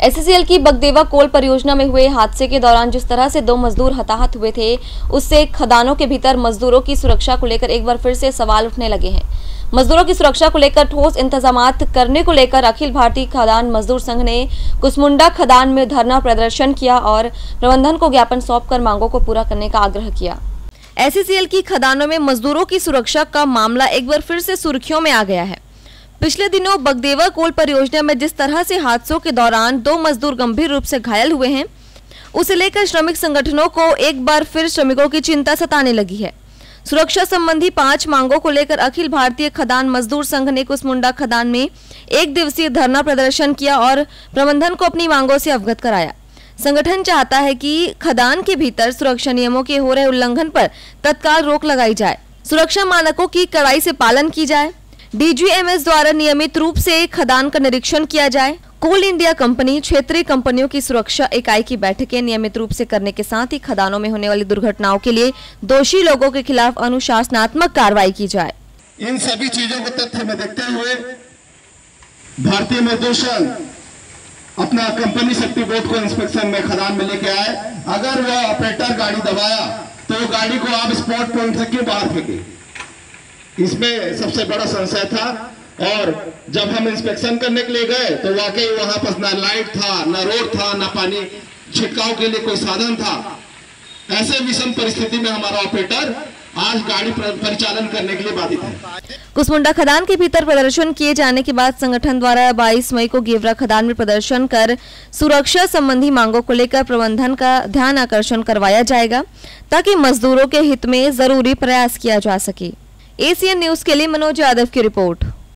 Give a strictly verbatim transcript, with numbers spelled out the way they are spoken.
SCCL की बगदेवा कोल परियोजना में हुए हादसे के दौरान जिस तरह से दो मजदूर हताहत हुए थे, उससे खदानों के भीतर मजदूरों की सुरक्षा को लेकर एक बार फिर से सवाल उठने लगे हैं। मजदूरों की सुरक्षा को लेकर ठोस इंतजामात करने को लेकर अखिल भारतीय खदान मजदूर संघ ने कुसमुंडा खदान में धरना प्रदर्शन किया और प्रबंधन को ज्ञापन सौंपकर मांगों को पूरा करने का आग्रह किया। एससीसीएल की खदानों में मजदूरों की सुरक्षा का मामला एक बार फिर से सुर्खियों में आ गया है। पिछले दिनों बगदेवा कोल परियोजना में जिस तरह से हादसों के दौरान दो मजदूर गंभीर रूप से घायल हुए हैं, उसे लेकर श्रमिक संगठनों को एक बार फिर श्रमिकों की चिंता सताने लगी है। सुरक्षा संबंधी पांच मांगों को लेकर अखिल भारतीय खदान मजदूर संघ ने कुसमुंडा खदान में एक दिवसीय धरना प्रदर्शन किया और प्रबंधन को अपनी मांगों से अवगत कराया। संगठन चाहता है कि खदान के भीतर सुरक्षा नियमों के हो रहे उल्लंघन पर तत्काल रोक लगाई जाए, सुरक्षा मानकों की कड़ाई से पालन की जाए, डीजीएमएस द्वारा नियमित रूप से खदान का निरीक्षण किया जाए, कोल इंडिया कंपनी क्षेत्रीय कंपनियों की सुरक्षा इकाई की बैठकें नियमित रूप से करने के साथ ही खदानों में होने वाली दुर्घटनाओं के लिए दोषी लोगों के खिलाफ अनुशासनात्मक कार्रवाई की जाए। इन सभी चीजों को तथ्य में देखते हुए भारतीय मजदूर संघ अपना कंपनी शक्ति बोर्ड को इंस्पेक्शन में खदान में लेके आए। अगर वह ऑपरेटर गाड़ी दबाया तो गाड़ी को आप स्पॉट पॉइंट से क्यों बाहर फेंके, इसमें सबसे बड़ा संशय था। और जब हम इंस्पेक्शन करने के लिए गए तो वाकई वहां पर ना लाइट था, ना रोड था, ना पानी छिड़काव के लिए कोई साधन था। ऐसे विषम परिस्थिति में हमारा ऑपरेटर आज गाड़ी परिचालन करने के लिए बाधित है। कुसमुंडा खदान के भीतर प्रदर्शन किए जाने के बाद संगठन द्वारा बाईस मई को गेवरा खदान में प्रदर्शन कर सुरक्षा संबंधी मांगों को लेकर प्रबंधन का ध्यान आकर्षण करवाया जाएगा, ताकि मजदूरों के हित में जरूरी प्रयास किया जा सके। एसीएन न्यूज के लिए मनोज यादव की रिपोर्ट।